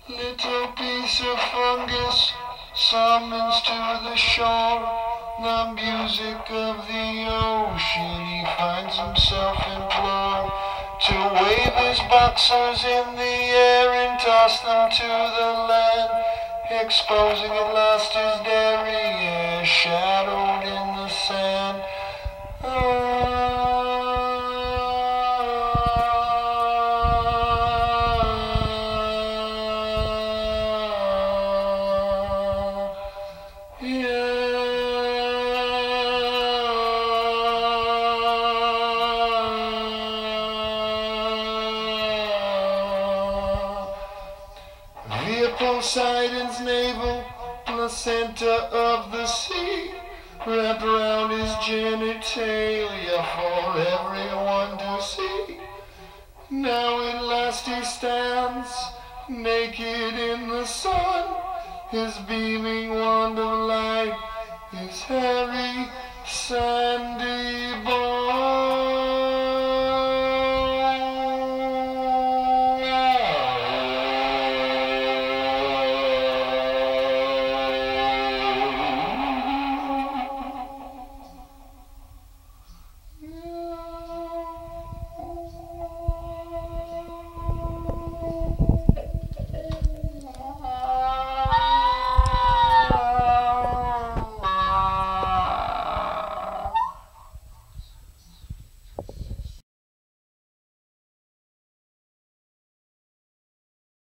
Little piece of fungus summons to the shore the music of the ocean. He finds himself implored to wave his boxers in the air and toss them to the land, exposing at last his derriere shadowed in the sand. Poseidon's navel, placenta of the sea, wrapped around his genitalia for everyone to see. Now at last he stands, naked in the sun, his beaming wand of light, his hairy, sandy body.